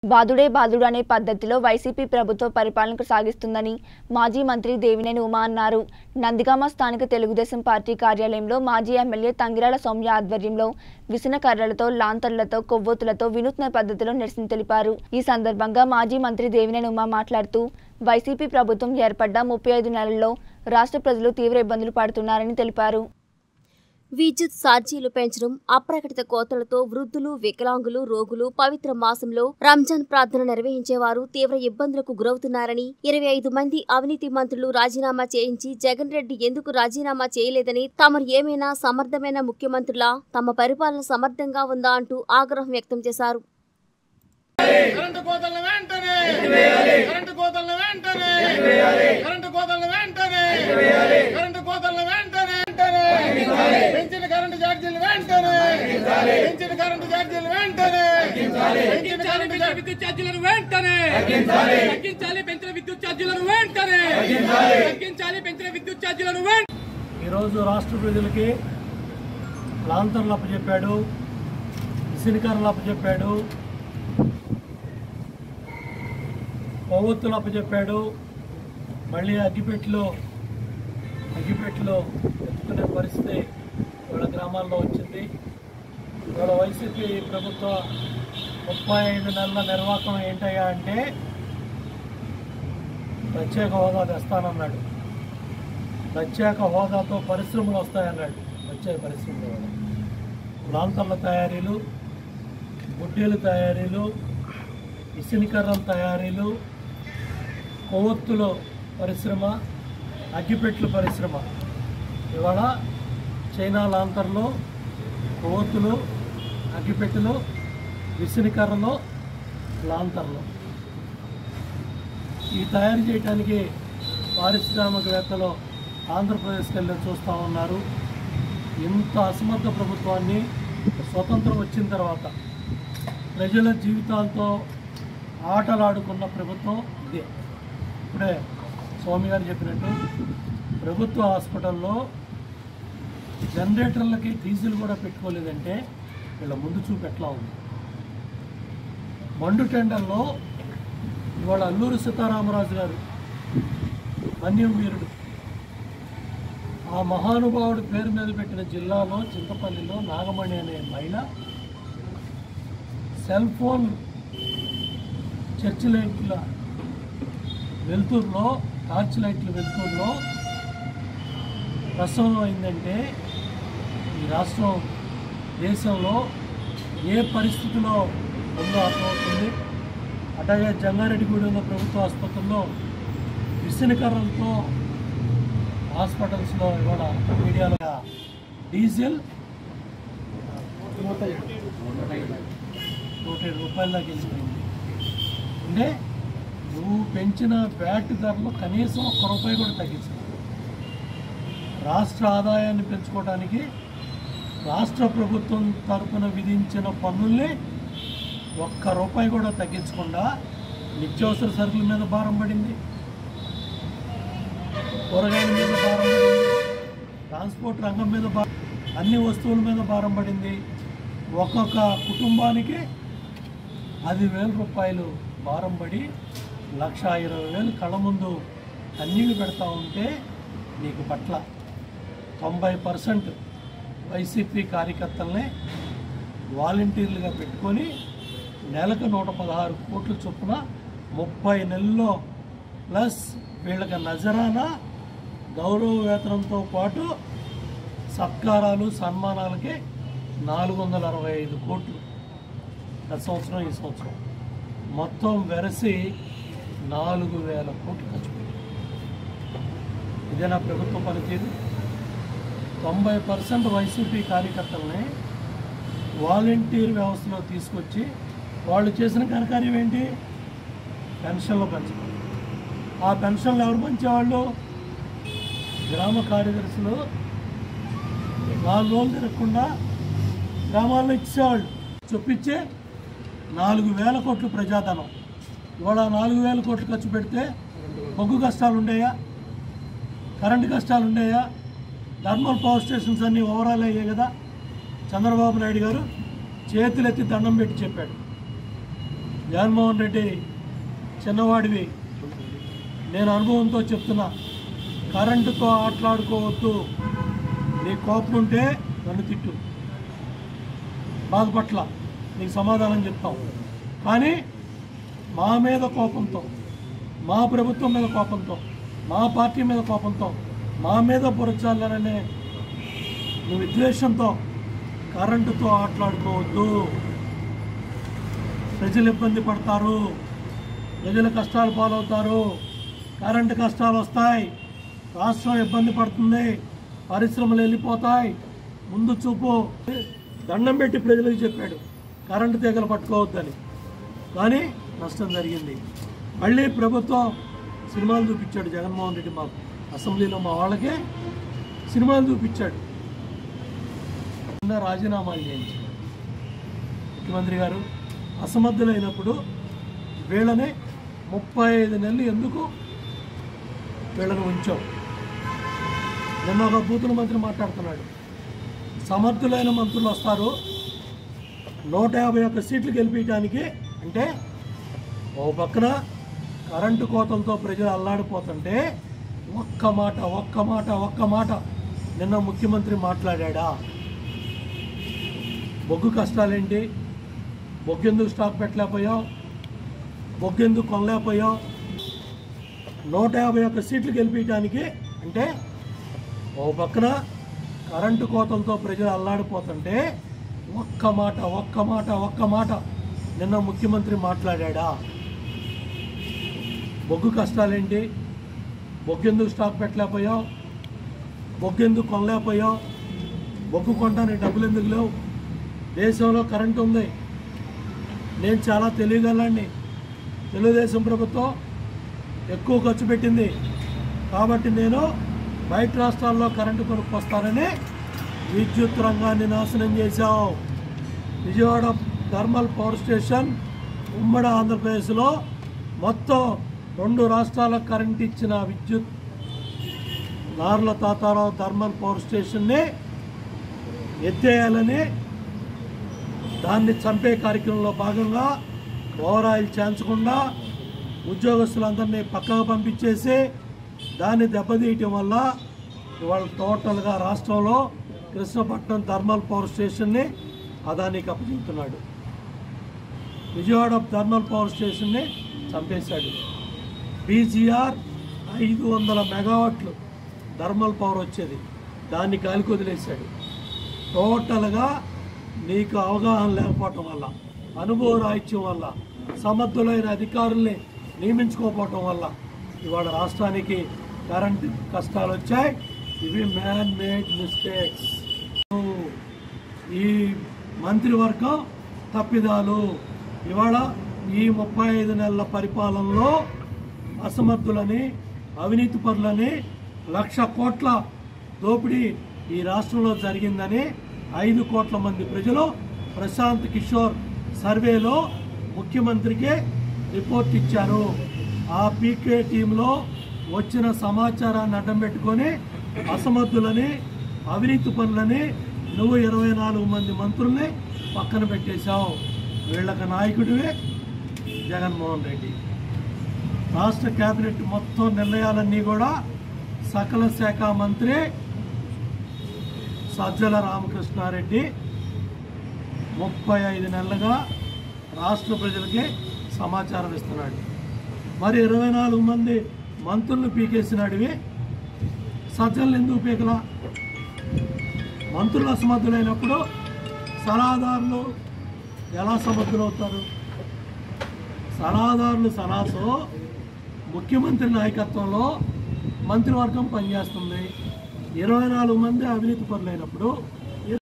బాదుడే బాదుడు అనే పద్ధతిలో వైసీపీ ప్రభుత్వ పరిపాలన సాగిస్తుందని మాజీ మంత్రి దేవినేని ఉమా అన్నారు. నందిగామ స్థానిక తెలుగుదేశం పార్టీ కార్యాలయంలో మాజీ ఎమ్మెల్యే తంగిరాల సౌమ్య ఆధ్వర్యంలో విసన కర్రలతో, లాంతర్లతో, కొవ్వొత్తులతో వినూత్న పద్ధతిలో నిరసన తెలిపారు. ఈ సందర్భంగా మాజీ మంత్రి దేవినేని ఉమా మాట్లాడుతూ వైసీపీ ప్రభుత్వం ఏర్పడ్డ 35 నెలల్లో రాష్ట్ర ప్రజలు తీవ్ర ఇబ్బందులు పడుతున్నారని తెలిపారు. విద్యుత్ ఛార్జీలు పెంచడం, అప్రకటిత కోతలతో వృద్ధులు, వికలాంగులు, రోగులు పవిత్ర మాసంలో రంజాన్ ప్రార్థన నిర్వహించేవారు తీవ్ర ఇబ్బందులకు గురవుతున్నారని, 25 మంది అవినీతి మంత్రులు రాజీనామా చేయించి జగన్ రెడ్డి ఎందుకు రాజీనామా చేయలేదని, తమరు ఏమైనా సమర్థమైన ముఖ్యమంత్రులా, తమ పరిపాలన సమర్థంగా ఉందా అంటూ ఆగ్రహం వ్యక్తం చేశారు. ఈరోజు రాష్ట్ర ప్రజలకి లాంతర్లు అప్పచెప్పాడు, ఇసునికర్రలు అప్పచెప్పాడు, కొవ్వొత్తులు అప్పచెప్పాడు. మళ్ళీ అగ్గిపెట్టెలో ఎత్తుకునే పరిస్థితి వాళ్ళ గ్రామాల్లో వచ్చింది. వాళ్ళ వైసీపీ ప్రభుత్వ 35 నెలల నిర్వాహకం ఏంటయ్యా అంటే ప్రత్యేక హోదా తెస్తానన్నాడు. ప్రత్యేక హోదాతో పరిశ్రమలు వస్తాయన్నాడు. వచ్చే పరిశ్రమలు లాంతర్ల తయారీలు, గుడ్డీలు తయారీలు, ఇసునికర్రల తయారీలు, కొవ్వొత్తుల పరిశ్రమ, అగ్గిపెట్టెల పరిశ్రమ. ఇవాళ చైనా లాంతర్లు, కొవ్వొత్తులు, అగ్గిపెట్టెలు, విసునికర్రలు, లాంతర్లు ఇవి తయారు చేయడానికి పారిశ్రామికవేత్తలు ఆంధ్రప్రదేశ్కి వెళ్ళి చూస్తూ ఉన్నారు. ఇంత అసమర్థ ప్రభుత్వాన్ని స్వతంత్రం వచ్చిన తర్వాత ప్రజల జీవితాలతో ఆటలాడుకున్న ప్రభుత్వం ఇదే. ఇప్పుడే స్వామి గారు చెప్పినట్టు ప్రభుత్వ హాస్పిటల్లో జనరేటర్లకి డీజిల్ కూడా పెట్టుకోలేదంటే వీళ్ళ ముందు చూపు ఎట్లా ఉంది. మండు టెండర్లో ఇవాళ అల్లూరి సీతారామరాజు గారు మన్యం వీరుడు, ఆ మహానుభావుడి పేరు మీద పెట్టిన జిల్లాలో చింతపల్లిలో నాగమణి అనే మహిళ సెల్ ఫోన్ చర్చ్ లైట్ల వెలుతురులో, టార్చ్ లైట్ల వెలుతురులో ప్రసవం అయిందంటే ఈ రాష్ట్రం దేశంలో ఏ పరిస్థితిలో ఉందో అర్థమవుతుంది. అట్లాగే జంగారెడ్డిగూడెం ఉన్న ప్రభుత్వ ఆసుపత్రుల్లో విసునికర్రలతో హాస్పిటల్స్లో ఇవాళ మీడియాలో డీజిల్ 107 రూపాయల దాకా వెళ్ళిపోయింది. అంటే నువ్వు పెంచిన బ్యాట్ ధరలు కనీసం ₹1 కూడా తగ్గించాలి. రాష్ట్ర ఆదాయాన్ని పెంచుకోవడానికి రాష్ట్ర ప్రభుత్వం తరఫున విధించిన పన్నుల్ని ₹1 కూడా తగ్గించకుండా నిత్యావసర సరుకుల మీద భారం పడింది, కూరగాయల మీద భారం పడింది, ట్రాన్స్పోర్ట్ రంగం మీద అన్ని వస్తువుల మీద భారం పడింది. ఒక్కొక్క కుటుంబానికి ₹10,000 భారం పడి 1,20,000 కళ్ళ ముందు కన్నీళ్ళు పెడతా ఉంటే నీకు పట్ల 90% వైసీపీ కార్యకర్తల్ని వాలంటీర్లుగా పెట్టుకొని నెలకు 116 కోట్ల చొప్పున 30 నెలల్లో ప్లస్ వీళ్ళకి నజరానా గౌరవ వేతనంతో పాటు సత్కారాలు, సన్మానాలకి 465 కోట్లు గత సంవత్సరం, ఈ సంవత్సరం మొత్తం వెరసి 4,000 కోట్లు ఖర్చు పెట్టారు. ఇదే నా ప్రభుత్వ పనితీరు. 90% వైసీపీ కార్యకర్తలని వాలంటీర్ వ్యవస్థలో తీసుకొచ్చి వాళ్ళు చేసిన ఘనకార్యం ఏంటి? పెన్షన్లు పెంచడం. ఆ పెన్షన్లు ఎవరు పంచేవాళ్ళు? గ్రామ కార్యదర్శులు 4 రోజులు తిరగకుండా గ్రామాల్లో ఇచ్చేవాళ్ళు. చొప్పించే 4,000 కోట్లు ప్రజాధనం. ఇవాళ 4,000 కోట్లు ఖర్చు పెడితే బొగ్గు కష్టాలు ఉండేయా? కరెంటు కష్టాలు ఉండేయా? థర్మల్ పవర్ స్టేషన్స్ అన్నీ ఓవరాల్ అయ్యాయి కదా. చంద్రబాబు నాయుడు గారు చేతులెత్తి దండం పెట్టి చెప్పాడు, జగన్మోహన్ రెడ్డి చిన్నవాడివి, నేను అనుభవంతో చెప్తున్నా, కరెంటుతో ఆటలాడుకోవద్దు. నీ కోపం ఉంటే నన్ను తిట్టు, బాధపట్ల నీకు సమాధానం చెప్తాం. కానీ మా మీద కోపంతో, మా ప్రభుత్వం మీద కోపంతో, మా పార్టీ మీద కోపంతో, మా మీద పొరచాలనే నువ్వు విద్వేషంతో కరెంటుతో ఆటలాడుకోవద్దు. ప్రజలు ఇబ్బంది పడతారు, ప్రజలు కష్టాలు పాలవుతారు, కరెంటు కష్టాలు వస్తాయి, రాష్ట్రం ఇబ్బంది పడుతుంది, పరిశ్రమలు వెళ్ళిపోతాయి. ముందు చూపు దండం పెట్టి ప్రజలకు చెప్పాడు కరెంటు తీగలు పట్టుకోవద్దని, కానీ నష్టం జరిగింది. మళ్ళీ ప్రభుత్వం సినిమాలు చూపించాడు జగన్మోహన్ రెడ్డి, మాకు అసెంబ్లీలో మా వాళ్ళకే సినిమాలు చూపించాడు. రాజీనామాలు చేయించాడు ముఖ్యమంత్రి గారు. అసమర్థులైనప్పుడు వీళ్ళని 35 నెలలు ఎందుకు వీళ్ళని ఉంచాం? నిన్న ఒక బూతుల మంత్రి మాట్లాడుతున్నాడు, సమర్థులైన మంత్రులు వస్తారు 151 సీట్లు గెలిపించడానికి. అంటే ఓ పక్కన కరెంటు కోతలతో ప్రజలు అల్లాడిపోతుంటే ఒక్క మాట నిన్న ముఖ్యమంత్రి మాట్లాడా? బొగ్గు కష్టాలేంటి, బొగ్గెందుకు స్టాక్ పెట్టలేకపోయావు, బొగ్గెందుకు కొనలేకపోయావు, 151 సీట్లు గెలిపించడానికి. అంటే ఓ పక్కన కరెంటు కోతలతో ప్రజలు అల్లాడిపోతుంటే ఒక్క మాట నిన్న ముఖ్యమంత్రి మాట్లాడా? బొగ్గు కష్టాలేంటి, బొగ్గెందుకు స్టాక్ పెట్టలేకపోయావు, బొగ్గెందుకు కొనలేకపోయావు, బొగ్గు కొనడానికి డబ్బులు ఎందుకు లేవు, దేశంలో కరెంటు ఉంది, నేను చాలా తెలియగలని, తెలుగుదేశం ప్రభుత్వం ఎక్కువ ఖర్చు పెట్టింది కాబట్టి నేను బయట రాష్ట్రాల్లో కరెంటు కొనుక్కొస్తానని విద్యుత్ రంగాన్ని నాశనం చేశావు. విజయవాడ థర్మల్ పవర్ స్టేషన్ ఉమ్మడి ఆంధ్రప్రదేశ్లో మొత్తం 2 రాష్ట్రాలకు కరెంట్ ఇచ్చిన విద్యుత్ నార్ల తాతారావు థర్మల్ పవర్ స్టేషన్ని ఎత్తేయాలని దాన్ని చంపే కార్యక్రమంలో భాగంగా ఓవర్ ఆయిల్ చేయించకుండా ఉద్యోగస్తులందరినీ పక్కకు పంపించేసి దాన్ని దెబ్బతీయటం వల్ల ఇవాళ టోటల్గా రాష్ట్రంలో కృష్ణపట్నం థర్మల్ పవర్ స్టేషన్ని అదానికి అప్పచెప్తున్నాడు. విజయవాడ థర్మల్ పవర్ స్టేషన్ని చంపేశాడు. బీజీఆర్ 500 మెగావాట్లు థర్మల్ పవర్ వచ్చేది, దాన్ని గాలికి వదిలేశాడు. టోటల్గా నీకు అవగాహన లేకపోవటం వల్ల, అనుభవ రాహిత్యం వల్ల, సమర్థులైన అధికారుల్ని నియమించుకోకపోవటం వల్ల ఇవాళ రాష్ట్రానికి కరెంటు కష్టాలు వచ్చాయి. ఇవి మ్యాన్ మేడ్ మిస్టేక్స్. ఈ మంత్రివర్గం తప్పిదాలు. ఇవాళ ఈ 35 నెలల పరిపాలనలో అసమర్థులని, అవినీతి పరులని, 1,00,000 కోట్ల దోపిడీ ఈ రాష్ట్రంలో జరిగిందని 5 కోట్ల మంది ప్రజలు ప్రశాంత్ కిషోర్ సర్వేలో ముఖ్యమంత్రికి రిపోర్ట్ ఇచ్చారు. ఆ పీకే టీంలో వచ్చిన సమాచారాన్ని అడ్డం పెట్టుకొని అసమర్థులని, అవినీతి పనులని నువ్వు 24 మంది మంత్రుల్ని పక్కన పెట్టేశావు. వీళ్ళకి నాయకుడివే జగన్మోహన్ రెడ్డి. రాష్ట్ర కేబినెట్ మొత్తం నిర్ణయాలన్నీ కూడా సకల శాఖ మంత్రి సజ్జల రామకృష్ణారెడ్డి 35 నెలలుగా రాష్ట్ర ప్రజలకి సమాచారం ఇస్తున్నాడు. మరి 24 మంది మంత్రులను పీకేసినాడివి, సజ్జలను ఎందుకు పీకలా? మంత్రులు అసమర్థులైనప్పుడు సలహాదారులు ఎలా సమర్థులవుతారు? సలహాదారులు సలహాతో ముఖ్యమంత్రి నాయకత్వంలో మంత్రివర్గం పనిచేస్తుంది. 24 మంది అవినీతి పరులైనప్పుడు